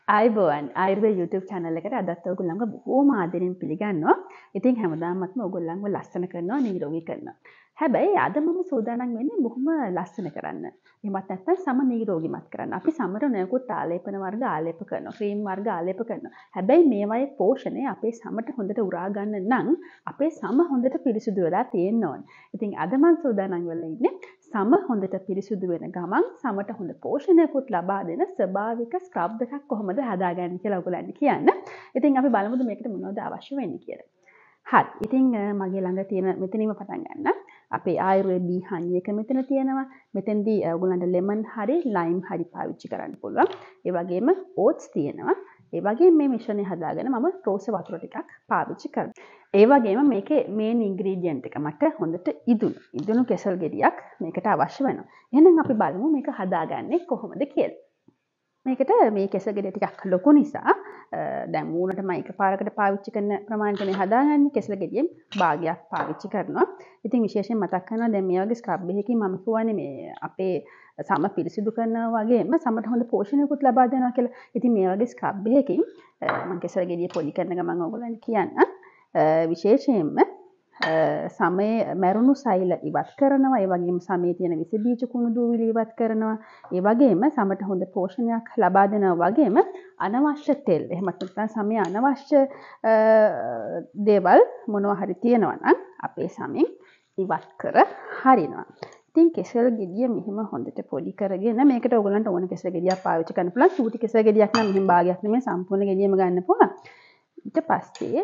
ආයිබෝවන් ආයුර්වේද YouTube channel එකට අදත් ඔයගොල්ලන්ව බොහෝම ආදරෙන් පිළිගන්නවා. ඉතින් හැමදාමත්ම ඔයගොල්ලන්ව ලස්සන කරනවා, නිරෝගී කරනවා. හැබැයි අද මම සූදානම් වෙන්නේ බොහොම ලස්සන කරන්න. එහෙමත් නැත්නම් සම නිරෝගීමත් කරන්න. අපි සමහර නොයෙකුත් ආලේපන වර්ග ආලේප කරනවා, ක්‍රීම් වර්ග ආලේප කරනවා. හැබැයි මේවායේ පෝෂණය අපේ සමට හොඳට උරා ගන්න නම් අපේ සම හොඳට පිරිසිදු වෙලා තියෙන්න ඕනේ. ඉතින් අද මම සූදානම් වෙලා ඉන්නේ සම හොඳට පිරිසිදු වෙන ගමන් සමට හොඳ පෝෂණයකුත් ලබා දෙන ස්වභාවික ස්ක්‍රබ් එකක් කොහොමද හදාගන්නේ කියලා ඔයගොල්ලන්ට කියන්න. ඉතින් අපි බලමුද මේකට මොනවද අවශ්‍ය වෙන්නේ කියලා. හරි. ඉතින් මගේ ළඟ තියෙන මෙතනින්ම පටන් ගන්න. අපේ ආයුර්වේද බී හනි එක මෙතන තියෙනවා. මෙතෙන්දී ඔයගොල්ලන්ට ලෙමන් හරි ලයිම් හරි පාවිච්චි කරන්න පුළුවන්. ඒ වගේම ඕට්ස් තියෙනවා. ඒ වගේම මේ මිශ්‍රණය හදාගෙන මම රෝස වතුර ටිකක් පාවිච්චි කරනවා. ඒ වගේම මේකේ මේන් ඉන්ග්‍රීඩියන්ට් එක මට හොඳට ඉදුණු කෙසල් ගෙඩියක් මේකට අවශ්‍ය වෙනවා. එහෙනම් අපි බලමු මේක හදාගන්නේ කොහොමද කියලා. මේකට මේ කෙසල් ගෙඩිය ටිකක් ලොකු නිසා දැන් මූණට මම එකපාරකට පාවිච්චි කරන ප්‍රමාණයට මේ හදාගන්නේ කෙසල් ගෙඩියෙන් භාගයක් පාවිච්චි කරනවා. ඉතින් විශේෂයෙන් මතක් කරනවා දැන් මේ වගේ ස්ක්‍රබ් එකකින් මම කියන්නේ මේ අපේ සම පිරිසිදු කරනවා වගේම සමට හොඳ පෝෂණයකුත් ලබා දෙනවා කියලා. ඉතින් මේ වගේ ස්ක්‍රබ් එකකින් මම කෙසල් ගෙඩිය පොඩි කරන ගමන් ඔයගොල්ලන්ට කියන්න විශේෂයෙන්ම සමයේ මැරුණු සෛල ඉවත් කරනවා. ඒ වගේම සමයේ තියෙන විස බීජ කුණු දූවිලි ඉවත් කරනවා. ඒ වගේම සමට හොඳ පෝෂණයක් ලබා දෙනවා වගේම අනවශ්‍ය තෙල් එහෙමත් නැත්නම් සමයේ අනවශ්‍ය දේවල් මොනවා හරි තියෙනවා නම් අපේ සමෙන් ඉවත් කර හරිනවා. ඉතින් කෙසල් ගෙඩිය මෙහෙම හොඳට පොඩි කරගෙන මේකට ඔයගලන්ට ඕන කෙසල් ගෙඩියක් පාවිච්චි කරන්න පුළුවන්. චූටි කෙසල් ගෙඩියක් නම් මෙහෙම භාගයක් නෙමෙයි සම්පූර්ණ ගෙඩියම ගන්න පුළුවන්. ඊට පස්සේ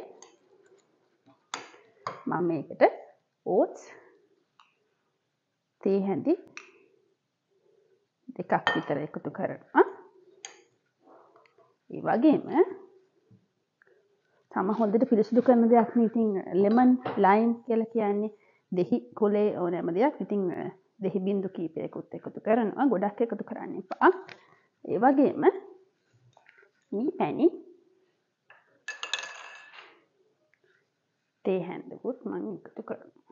මම මේකට ඕට්ස් තේ හැඳි දෙකක් විතර එකතු කරනවා. ඒ වගේම තම හොඳට පිරිසිදු කරන දෙයක් නේ. ඉතින් ලෙමන් ලයිම් කියලා කියන්නේ දෙහි කොලේ ඕනෑම දෙයක්. ඉතින් දෙහි බින්දු කීපයකට එකතු කරනවා. ගොඩක් එකතු කරන්න එපා. ඒ වගේම මී පැණි තේ හැඳකුත් මම එකතු කරනවා.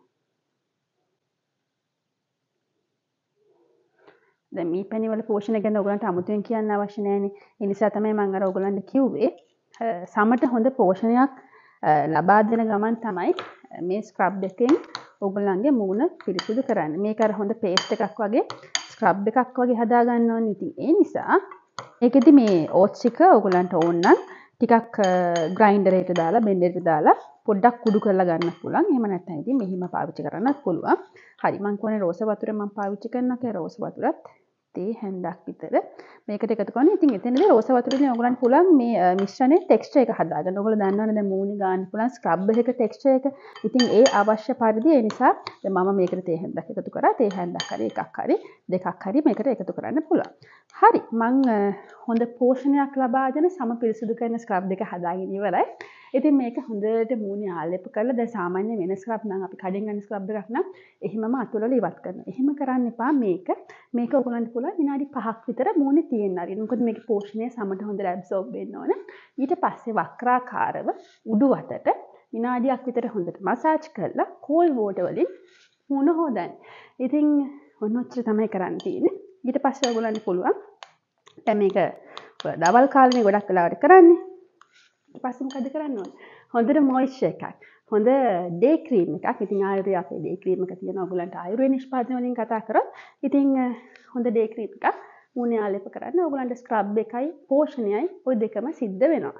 දැන් මී පැණි වල පෝෂණය ගැන ඔයගලන්ට අමුතුවෙන් කියන්න අවශ්‍ය නැහැනේ. ඒ නිසා තමයි මම අර ඔයගලන්ට කිව්වේ සමට හොඳ පෝෂණයක් ලබා දෙන ගමන් තමයි මේ ස්ක්‍රබ් එකෙන් ඔයගලන්ගේ මූණ පිරිසිදු කරන්නේ. මේක අර හොඳ පේස්ට් එකක් වගේ ස්ක්‍රබ් එකක් වගේ හදා ගන්න ඕනේ. ඉතින් ඒ නිසා මේකෙදි මේ ඕට්ස් එක ඔයගලන්ට ඕන නම් ටිකක් ග්‍රයින්ඩර් එකට දාලා බෙන්ඩර් එකට දාලා පොඩ්ඩක් කුඩු කරලා ගන්න පුළුවන්. එහෙම නැත්නම් ඉතින් මෙහිම පාවිච්චි කරන්නත් පුළුවන්. හරි මම කියන්නේ රෝස වතුර මම පාවිච්චි කරනවා කියලා රෝස වතුරත් තේ හැන්දක් විතර මේකට එකතු කරනවා. ඉතින් එතනදී රෝස වතුරේදී ඔයගලන්ට පුළුවන් මේ මිශ්‍රණයේ ටෙක්ස්චර් එක හදාගන්න. ඔයගොල්ලෝ දන්නවනේ දැන් මූණේ ගන්න පුළුවන් ස්ක්‍රබ් එකක ටෙක්ස්චර් එක. ඉතින් ඒ අවශ්‍ය පරිදි ඒ නිසා දැන් මම මේකට තේ හැන්දක් එකතු කරා. තේ හැන්දක් හරි එකක් හරි දෙකක් හරි මේකට එකතු කරන්න පුළුවන්. හරි මම හොඳ පෝෂණයක් ලබා දෙන සම පිරිසිදු කරන ස්ක්‍රබ් එක හදාගෙන ඉවරයි. ඉතින් මේක හොඳට මූණේ ආලේප කරලා දැන් සාමාන්‍ය වෙන ස්ක්‍රබ් නම් අපි කඩෙන් ගන්න ස්ක්‍රබ් එකක් නම් එහෙමම අතුලල ඉවත් කරනවා. එහෙම කරන්න එපා. මේක ඔයගලන්ට පුළුවන් විනාඩි 5ක් විතර මූණේ තියෙන්න හරි. මොකද මේකේ පෝෂණය සමට හොඳට ඇබ්සෝබ් වෙන්න ඕන. ඊට පස්සේ වක්‍රාකාරව උඩු අතට විනාඩියක් විතර හොඳට මසාජ් කරලා කෝල් වෝටර් වලින් මූණ හොදන්න. ඉතින් ඔන්න ඔච්චර තමයි කරන්න තියෙන්නේ. ඊට පස්සේ ඔයගලන්ට පුළුවන් දැන් මේක දවල් කාලේ ගොඩක් වෙලාවට කරන්නේ. ඊට පස්සේ මොකද කරන්න ඕනේ? හොඳට මොයිස්චර් එකක්. හොඳ ඩේ ක්‍රීම් එකක්. ඉතින් ආයුර්වේද අපේ ඩේ ක්‍රීම් එක තියෙනවා. ඔයගලන්ට ආයුර්වේද නිෂ්පාදනය වලින් කතා කරොත් ඉතින් හොඳ ඩේ ක්‍රීම් එකක් මූණේ ආලේප කරන්න. ඔයගලන්ට ස්ක්‍රබ් එකයි පෝෂණයයි ওই දෙකම සිද්ධ වෙනවා.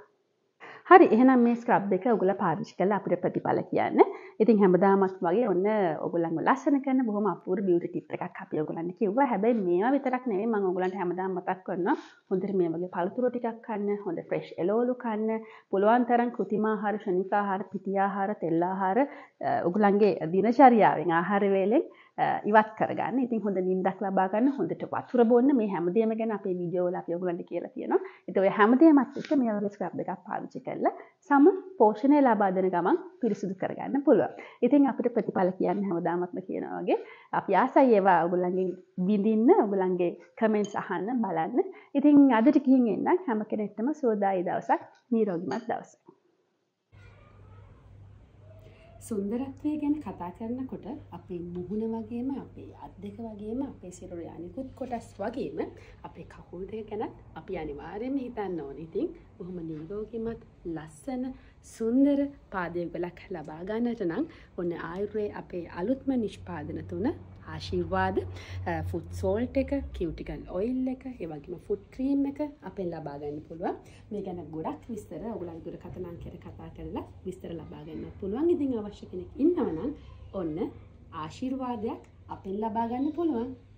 හරි එහෙනම් මේ ස්ක්‍රබ් එක ඔයගොල්ලෝ පාවිච්චි කරලා අපිට ප්‍රතිඵල කියන්න. ඉතින් හැමදාමත් වගේ ඔන්න ඔයගොල්ලන්ව ලස්සන කරන බොහොම අපූර්ව බියුටි ටිප් එකක් අපි ඔයගොල්ලන්ට කිව්වා. හැබැයි මේවා විතරක් නෙවෙයි මම ඔයගොල්ලන්ට හැමදාම මතක් කරනවා හොඳට මේ වගේ පළතුරු ටිකක් කන්න, හොඳ ෆ්‍රෙෂ් එළවලු කන්න, පුළුවන් තරම් කෘත්‍රිම ආහාර, ශනික ආහාර, පිටි ආහාර, තෙල් ආහාර ඔයගොල්ලන්ගේ දිනචරියාවෙන් ආහාර වේලෙන් ඉවත් කරගන්න. ඉතින් හොඳ නිින්දක් ලබා ගන්න, හොඳට වතුර බොන්න. මේ හැමදේම ගැන අපේ වීඩියෝ වල අපි ඔයගොල්ලන්ට කියලා තියෙනවා. ඒත් ඔය හැමදේමත් එක්ක මේ වගේ ස්ක්‍රබ් එකක් පාවිච්චි කරලා සම පෝෂණය ලබා දෙන ගමන් පිරිසිදු කරගන්න පුළුවන්. ඉතින් අපිට ප්‍රතිඵල කියන්න හැමදාමත්ම කියනවා වගේ අපි ආසයි ඒවා ඔයගොල්ලන්ගෙන් විඳින්න, ඔයගොල්ලන්ගේ කමෙන්ට්ස් අහන්න, බලන්න. ඉතින් අදට ගිහින් එන්න හැම කෙනෙක්ටම සුවදායි දවසක්, නිරෝගීමත් දවසක්. සුන්දරත්වය ගැන කතා කරනකොට අපේ මුහුණ වගේම අපේ අත් දෙක වගේම අපේ සිරුරේ අනිකුත් කොටස් වගේම අපේ කකුල් දෙක ගැන අපි අනිවාර්යයෙන්ම හිතන්න ඕනේ. ඉතින් බොහොම නිරෝගීමත් ලස්සන සුන්දර පාදයුගලක් ලබා ගන්නට නම් ඔන්න ආයුර්වේ අපේ අලුත්ම නිෂ්පාදන තුන ආශිර්වාද ෆුඩ් සෝල්ට් එක, කියුටිකල් ඔයිල් එක, ඒ වගේම ෆුඩ් ක්‍රීම් එක අපෙන් ලබා ගන්න පුළුවන්. මේ ගැන ගොඩක් විස්තර ඔයගොල්ලන්ගේ දුරකථන අංකයට කතා කරලා විස්තර ලබා ගන්නත් පුළුවන්. ඉතින් අවශ්‍ය කෙනෙක් ඉන්නවා නම් ඔන්න ආශිර්වාදයක් අපෙන් ලබා ගන්න පුළුවන්.